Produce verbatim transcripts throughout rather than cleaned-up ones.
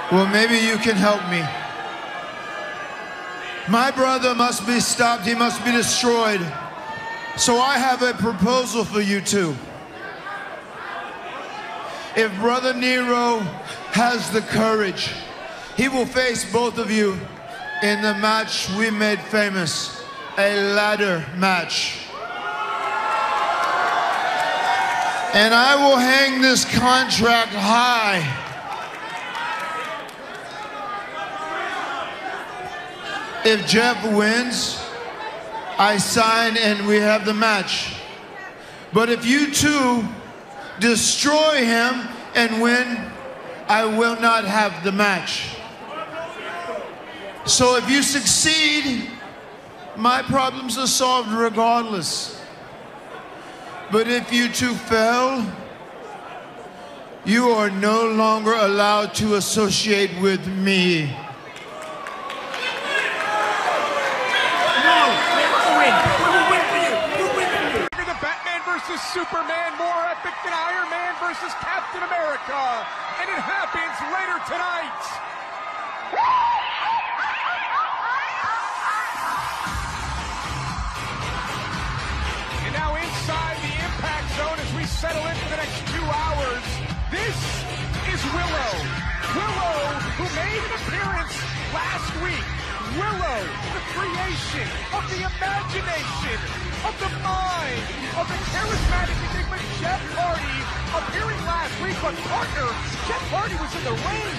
Well, maybe you can help me. My brother must be stopped. He must be destroyed. So I have a proposal for you two. If Brother Nero has the courage, he will face both of you in the match we made famous, a ladder match. And I will hang this contract high. If Jeff wins, I sign and we have the match. But if you two destroy him and win, I will not have the match. So if you succeed, my problems are solved regardless. But if you two fail, you are no longer allowed to associate with me. Versus Superman, more epic than Iron Man versus Captain America, and it happens later tonight. And now inside the impact zone as we settle in for the next two hours, this is Willow. Willow, who made an appearance last week. Willow, the creation of the imagination, of the mind, of the charismatic enigma Jeff Hardy, appearing last week, but partner, Jeff Hardy was in the ring.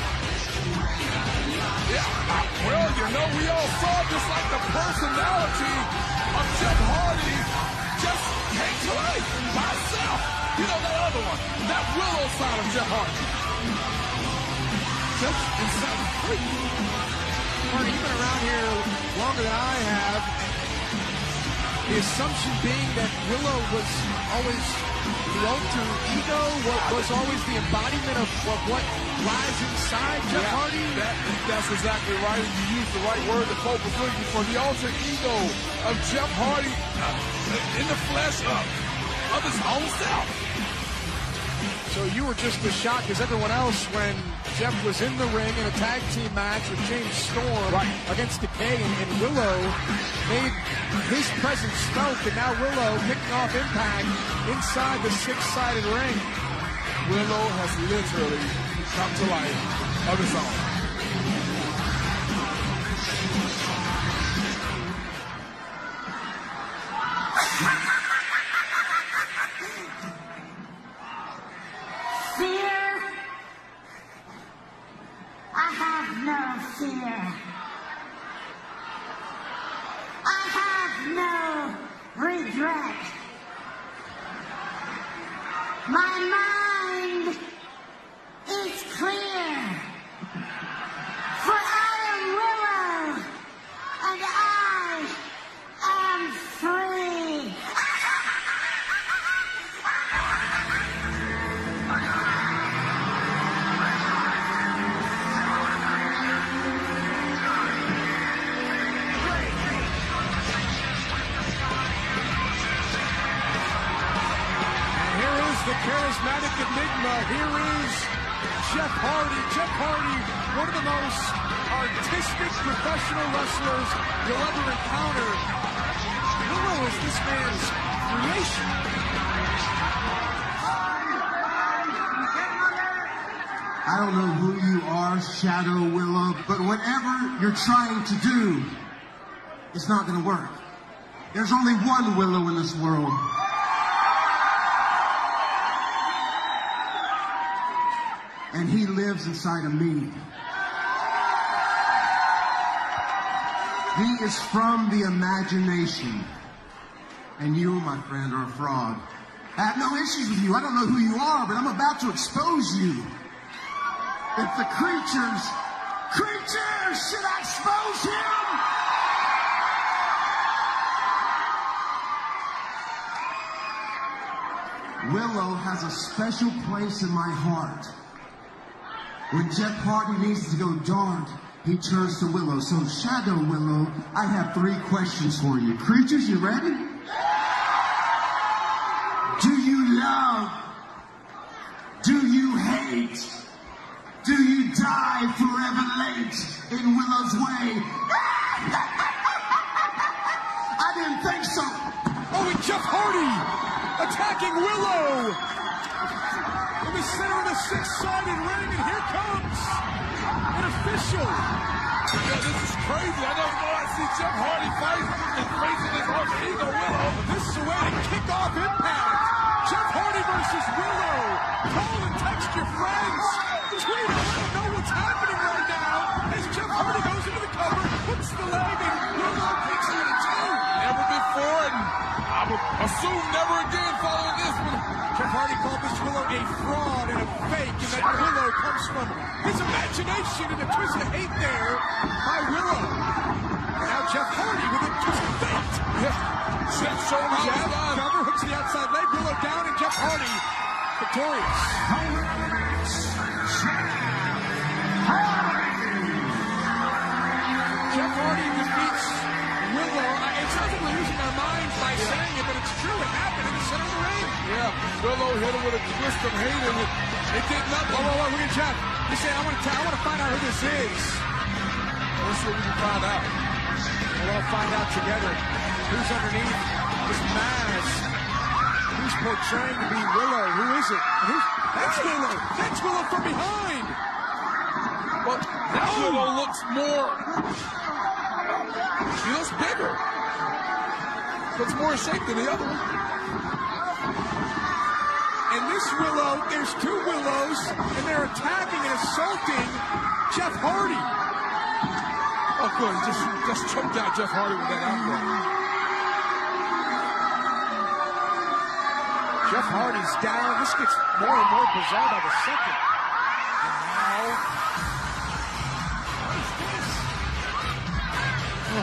Yeah, well, you know, we all saw just like the personality of Jeff Hardy just came to life by itself. You know, that other one, that Willow side of Jeff Hardy. Just inside the freak. Hardy, you've been around here longer than I have. The assumption being that Willow was always the alter ego, what was always the embodiment of, of what lies inside Jeff yeah, Hardy. That, that's exactly right. You used the right word, the Pope was looking for the alter ego of Jeff Hardy uh, in the flesh of, of his own self. So you were just as shocked as everyone else when Jeff was in the ring in a tag team match with James Storm right. against Decay, and, and Willow made his presence felt, and now Willow picking off Impact inside the six-sided ring. Willow has literally come to life of his own. Fear. I have no regret. My mind is clear. For I am Willow, and I am free. The charismatic enigma, here is Jeff Hardy. Jeff Hardy, one of the most artistic professional wrestlers you'll ever encounter. Willow is this man's creation. I don't know who you are, Shadow Willow, but whatever you're trying to do, it's not going to work. There's only one Willow in this world. And he lives inside of me. He is from the imagination. And you, my friend, are a fraud. I have no issues with you. I don't know who you are, but I'm about to expose you. If the creatures, creatures, should I expose him? Willow has a special place in my heart. When Jeff Hardy needs to go dark, he turns to Willow. So, Shadow Willow, I have three questions for you. Creatures, you ready? Do you love? Do you hate? Do you die forever late in Willow's way? I didn't think so. Oh, and Jeff Hardy attacking Willow in the center of the six-sided ring, and here comes an official. Yeah, this is crazy. I never know I see Jeff Hardy fight and facing his arch ego Willow. This is a way to kick off Impact. Jeff Hardy versus Willow. Call and text your friends. Tweet them. Let them know what's happening right now as Jeff Hardy goes into the cover, puts the leg, and Willow kicks out at two. Never before, and I would assume never again following this one. Jeff Hardy called this Willow a fraud and a fake, and that Willow comes from his imagination and a twist of hate there by Willow. Now Jeff Hardy with a twist of fate. Yeah. Jeff showing how Jeff it's done. cover hooks the outside leg, Willow down, and Jeff Hardy victorious. Jeff Hardy defeats Willow. It sounds like we're losing our minds by saying it, but it's true. It happened in the center of the ring. Yeah, Willow hit him with a twist of hate, and it, it did nothing. Whoa, whoa, whoa, look at Jeff. He's saying, I want to I want to find out who this is. Let's see if we can find out. We'll all find out together who's underneath this mask. Who's portraying to be Willow? Who is it? Who's, that's Willow. That's Willow from behind. But that Oh. Willow looks more... He looks bigger. Looks more in shape than the other one. And this Willow, there's two Willows, and they're attacking and assaulting Jeff Hardy. Oh, good. He just, just choked out Jeff Hardy with that elbow. Jeff Hardy's down. This gets more and more bizarre by the second. And now, what is this? Oh.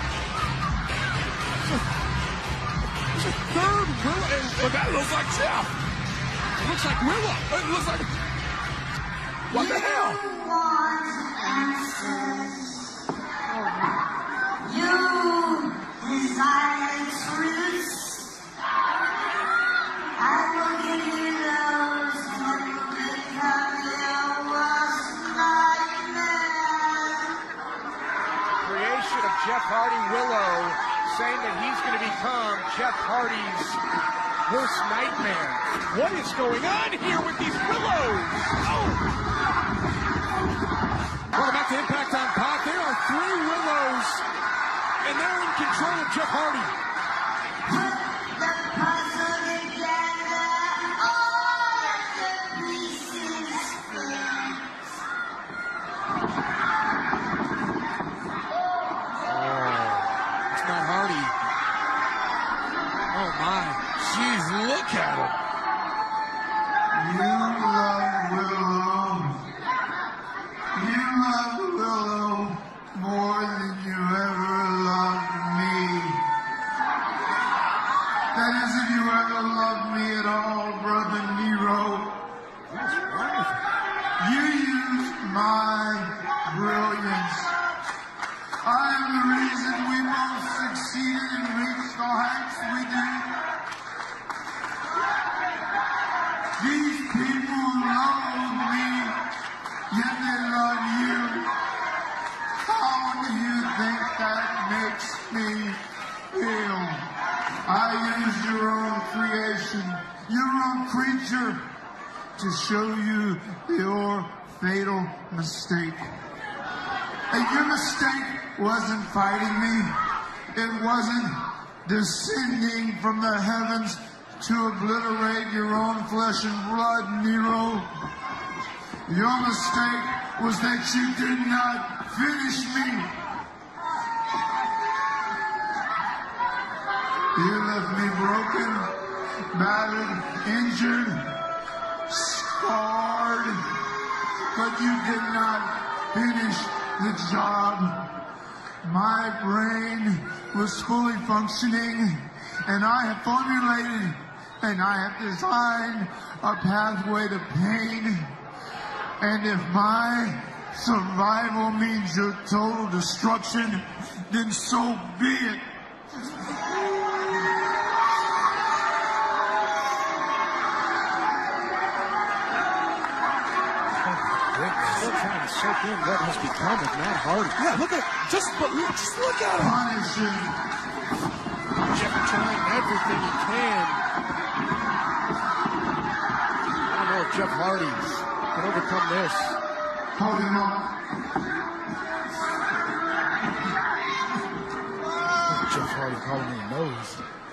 There's a third Willow. But that looks like Jeff. It looks like Willow. It looks like... What the hell? Want answers. You desire truth. I will give you those and you will become your worst nightmare. Creation of Jeff Hardy Willow saying that he's going to become Jeff Hardy's worst nightmare. What is going on here with these Willows? Oh! Welcome back to Impact on Pop. There are three Willows, and they're in control of Jeff Hardy. Put the puzzle together, all of the pieces fit. It's not Hardy. Oh, my. Jeez, look at him. You love Willow. You love Willow more than you ever loved me. That is, if you ever loved me at all, Brother Nero. What's wrong with him? You used my brilliance. I am the reason we both succeeded and reached the heights we did. These people love me, yet they love you. How do you think that makes me feel? I used your own creation, your own creature, to show you your fatal mistake. And your mistake wasn't fighting me. It wasn't descending from the heavens to obliterate your own flesh and blood, Nero. Your mistake was that you did not finish me. You left me broken, battered, injured, scarred, but you did not finish the job. My brain was fully functioning, and I have formulated and I have designed a pathway to pain. And if my survival means your total destruction, then so be it. Goodness. Still trying to soak in what has become of Matt Hardy. Yeah, look at just but look, just look at him. Punish him. Jeff trying everything he can. I don't know if Jeff Hardy can overcome this. Hold him up. Jeff Hardy calling me a nose.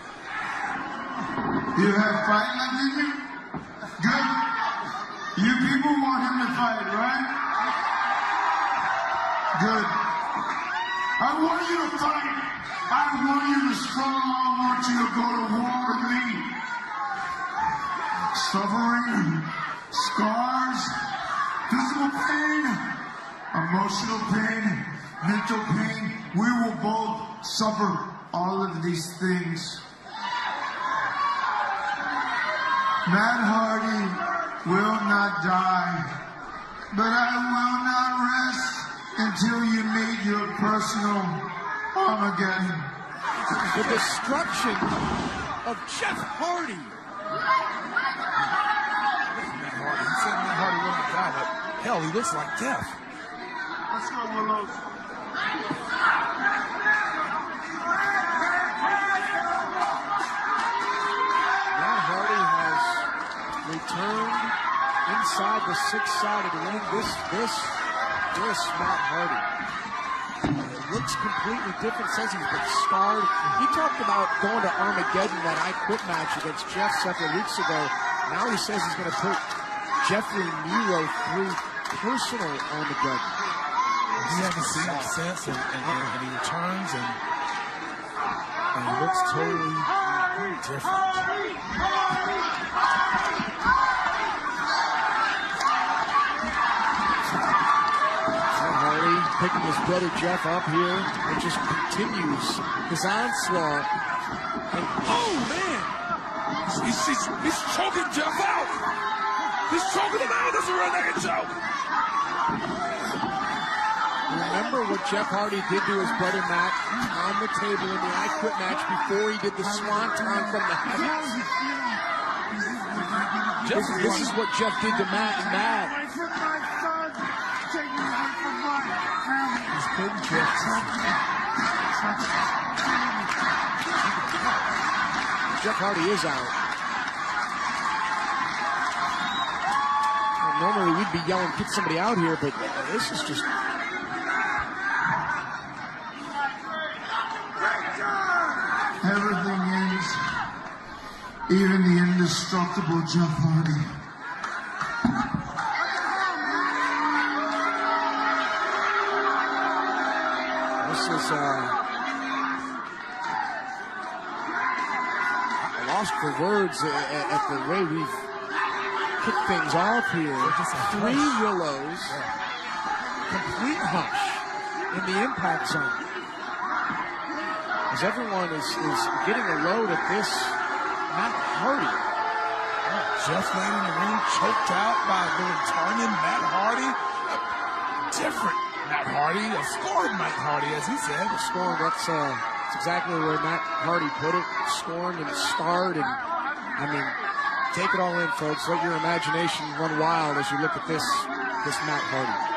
You have fight left in you? Good. You people want him to fight, right? Good. I want you to fight. I want you to struggle. I want you to go to war with me. Suffering, scars, physical pain, emotional pain, mental pain. We will both suffer all of these things. Matt Hardy will not die, but I will not rest until you meet your personal Armageddon. The destruction of Jeff Hardy. Matt Hardy. He said Matt Hardy wouldn't die, but hell, he looks like death. Let's go, Willows. Matt Hardy has returned inside the six-sided ring. This, this, this Matt Hardy. It looks completely different. Says he's been scarred. He talked about going to Armageddon, that I Quit match against Jeff several weeks ago. Now he says he's going to put Jeffrey Nero through personal Armageddon. He hasn't seen him since, and, and, and, and he returns, and, and he looks totally different. Hardy picking his brother Jeff up here, and just continues his onslaught. And, Oh, man! He's, he's, he's choking Jeff out! He's choking him out! This is a real naked choke! remember what Jeff Hardy did to his brother Matt on the table in the I Quit match before he did the swanton from the heavens? This, this is what Jeff did to Matt and Matt. He's been Jeff. Jeff Hardy is out. Well, normally we'd be yelling, get somebody out here, but this is just... Everything ends, even the indestructible Jeff Hardy. This is uh, lost for words at, at the way we've kicked things off here. Three Willows, complete hush in the impact zone. As everyone is, is getting a load at this Matt Hardy. Jeff laying in the ring, choked out by the returning Matt Hardy. Different Matt Hardy, a scored Matt Hardy, as he said. Scorned, that's, uh, that's exactly where Matt Hardy put it. Scorned and scarred, and I mean, take it all in, folks. Let your imagination run wild as you look at this, this Matt Hardy.